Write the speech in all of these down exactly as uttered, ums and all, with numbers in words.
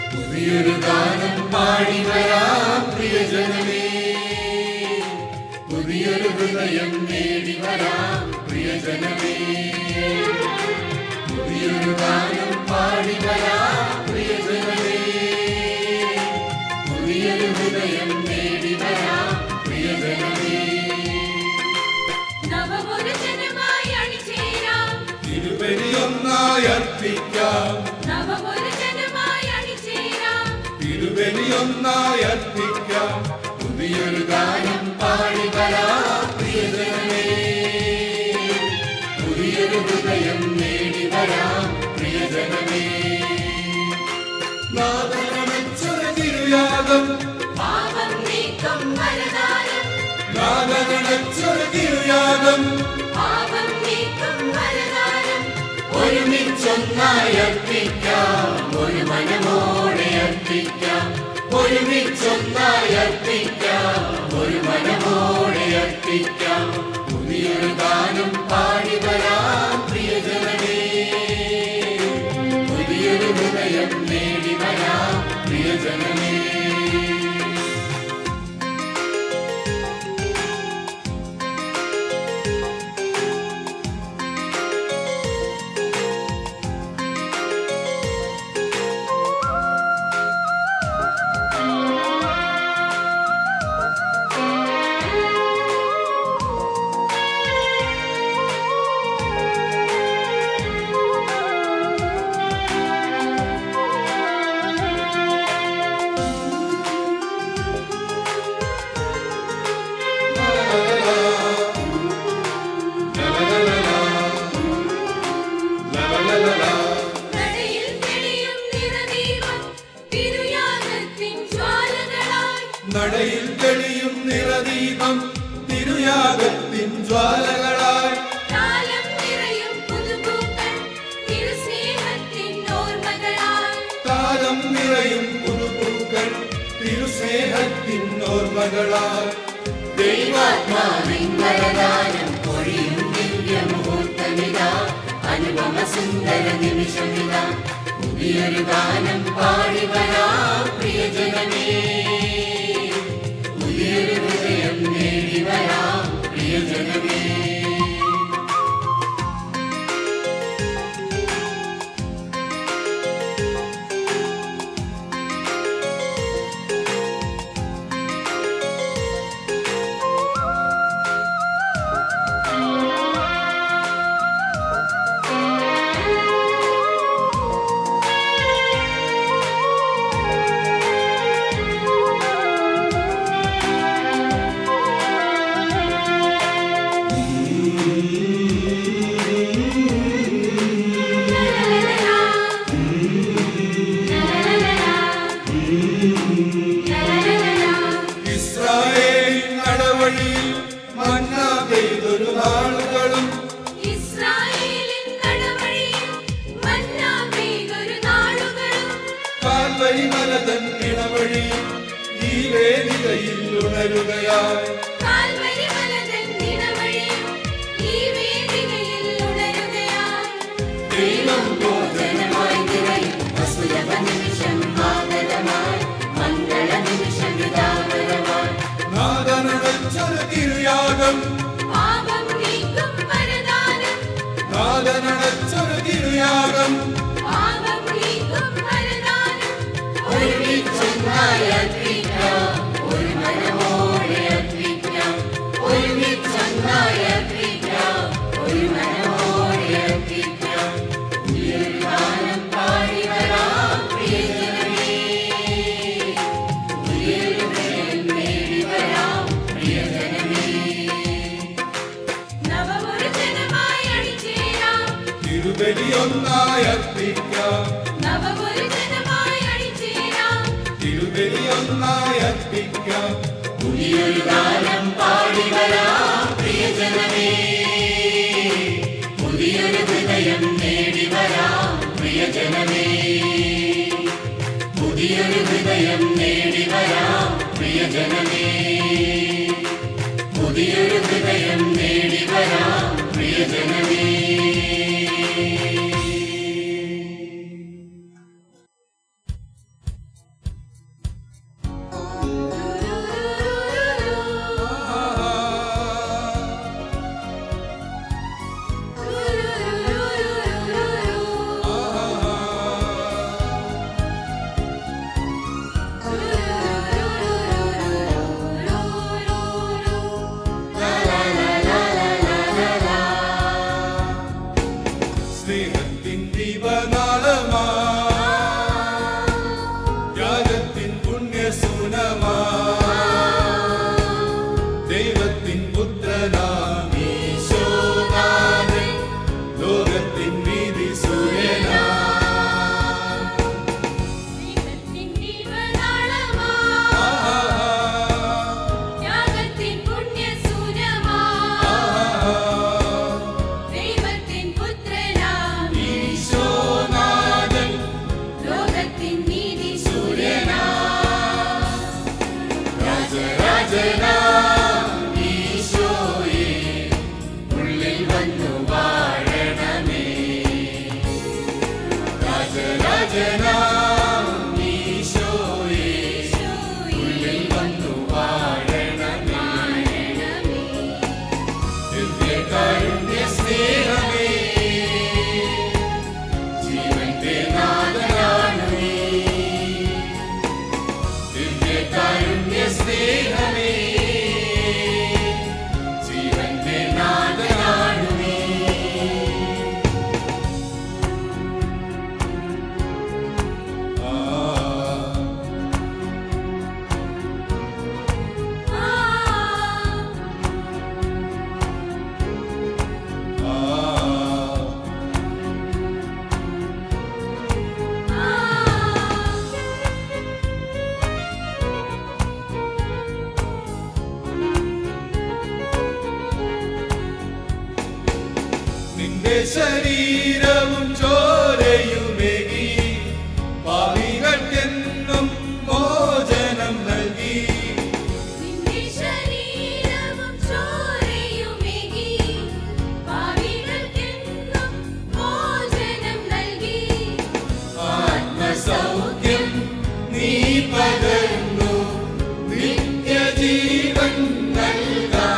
പുതിയൊരു ഗാനം പാടി വരാം പ്രിയജനമേ, പുതിയൊരു ഹൃദയം നേടി വരാം പ്രിയജനമേ, പുതിയൊരു ഗാനം പാടി വരാം പ്രിയജനമേ, പുതിയൊരു ഹൃദയം നേടി വരാം പ്രിയജനമേ. നവമൊരു ജനമായി അണിചേരാം, തിരുബലിയൊന്നായി അർപ്പിക്കാം, നവമൊരു ജനമായി അണിചേരാം, തിരുബലിയൊന്നായി അർപ്പിക്കാം, പുതിയൊരു ഗാനം പാടി വരാം പ്രിയജനമേ, പുതിയൊരു ഹൃദയം നേടി വരാം പ്രിയജനമേ. നാദനമച്ചൊരു തിരുയാഗം, പാപം നീക്കും വരദാനം, നാദനമച്ചൊരു തിരുയാഗം, പാപം നീക്കും വരദാനം, ഒരുമിച്ചൊന്നായി അർപ്പിക്കാം, ഒരു മനമോടെ അർപ്പിക്കാം, ഒരുമിച്ചൊന്നായി അർപ്പിക്കാം, ഒരു മനമോടെ അർപ്പിക്കാം, പുതിയൊരു ഗാനം പാടി വരാം പ്രിയജനമേ, പുതിയൊരു ഹൃദയം നേടി വരാം പ്രിയജനമേ. നടയിൽ തെളിയും നിറദീപം, തിരുയാഗത്തിൻ ജ്വാലകളായി, നടയിൽ തെളിയും നിറദീപം, തിരുയാഗത്തിൻ ജ്വാലകളായി, കാലം നിറയും പുതുപൂക്കൾ, തിരുസ്നേഹത്തിൻ ഓർമ്മകളായി, കാലം നിറയും പുതുപൂക്കൾ, തിരുസ്നേഹത്തിൻ ഓർമ്മകളായി, ദൈവാത്മാവിൻ വരദാനം പൊഴിയും ദിവ്യമുഹൂർത്തമിതാ, അനുപമ സുന്ദര നിമിഷമിതാ, പുതിയൊരു ഗാനം പാടി വരാം പ്രിയജനമേ, പുതിയൊരു ഹൃദയം നേടി വരാം പ്രിയജനമേ. ഇസ്രായേലിൻ നടവഴിയിൽ മന്ന പെയ്തൊരു നാളുകളും, ഇസ്രായേലിൻ നടവഴിയിൽ മന്ന പെയ്തൊരു നാളുകളും, കാൽവരി മലതൻ ഇടവഴിയിൽ ഈ വേദികയിൽ ഉണരുകയായി, കാൽവരി മലതൻ ഇടവഴിയിൽ ഈ വേദികയിൽ ഉണരുകയായി, ദൈവം ഭോജനമായി നിറയും വസുലഭ നിമിഷം ആനന്ദമായി, മംഗള നിമിഷം വിതാപരമായി, നാദനടച്ചൊരു തിരുയാഗം, പാപം നീക്കും വരദാനം, നാദനടച്ചൊരു തിരുയാഗം, പാപം നീക്കും വരദാനം, ഒരുമിച്ചൊന്നായി അർപ്പിക്കാം, ഒരു മനമോടെ അർപ്പിക്കാം, ഒരുമിച്ചൊന്നായി അർപ്പിക്കാം, ഒരു മനമോടെ അർപ്പിക്കാം, പുതിയൊരു ഗാനം പാടി വരാം പ്രിയജനമേ, പുതിയൊരു ഹൃദയം നേടി വരാം പ്രിയജനമേ. നവമൊരു ജനമായി അണിചേരാം, തിരുബലിയൊന്നായി അർപ്പിക്കാം, നവമൊരു ജനമായി അണിചേരാം, തിരുബലിയൊന്നായി അർപ്പിക്കാം, പുതിയൊരു ഗാനം പാടി വരാം പ്രിയജനമേ, പുതിയൊരു ഹൃദയം നേടി വരാം പ്രിയജനമേ, പുതിയൊരു ഹൃദയം നേടി വരാം പ്രിയജനമേ, പുതിയൊരു ഹൃദയം നേടി വരാം പ്രിയജനമേ. സ്നേഹത്തിൻ ദീപനാളമാ ത്യാഗത്തിൻ പുണ്യസൂനമാ ദൈവത്തിൻ പുത്രനാം ഈശോനാഥൻ ലോകത്തിൻ വീതി സൂര്യനാ ശരീരവും ചോരയുമേകി പാപികൾക്കെന്നും മോചനം നൽകി ശരീരവും ചോരയുമേകി പാപികൾക്കെന്നും മോചനം നൽകി ആത്മസൗഖ്യം നീ പകർന്നു നിത്യജീവൻ നൽകാൻ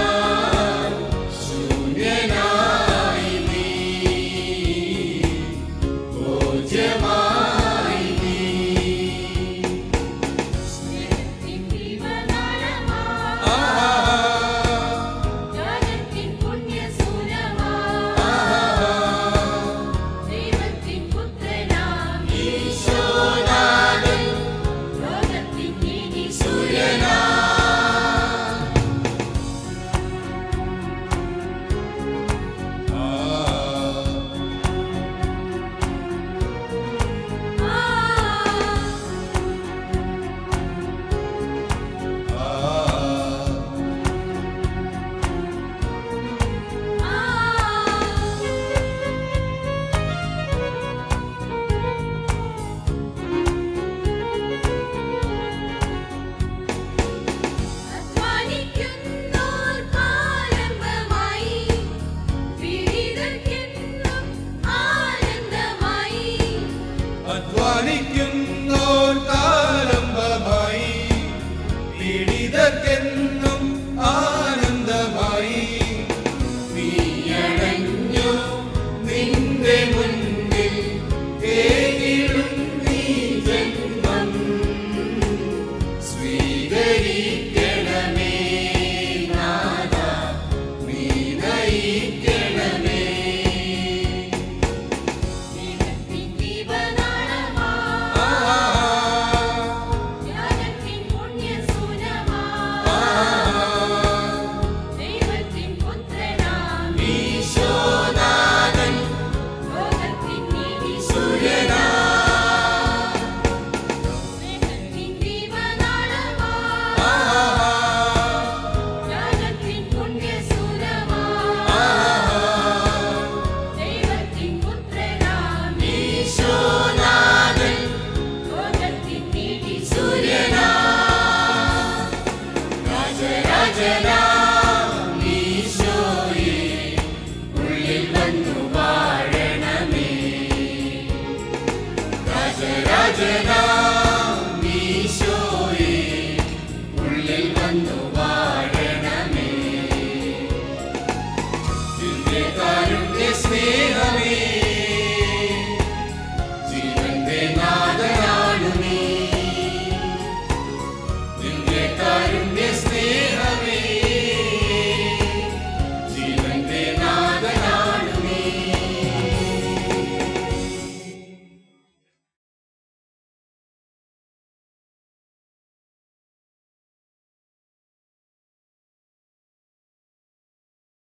അധ്വാനിക്കുന്നോർ കാലംബമായി പീഡിതർക്കെന്നും ആനന്ദമായി നീയണഞ്ഞു നിന്റെ മുന്നിൽ ഏകിടും നീ ജന്മം സ്വീകരിക്കണമേ നാഥാ നീ നയിക്കണമേ Raja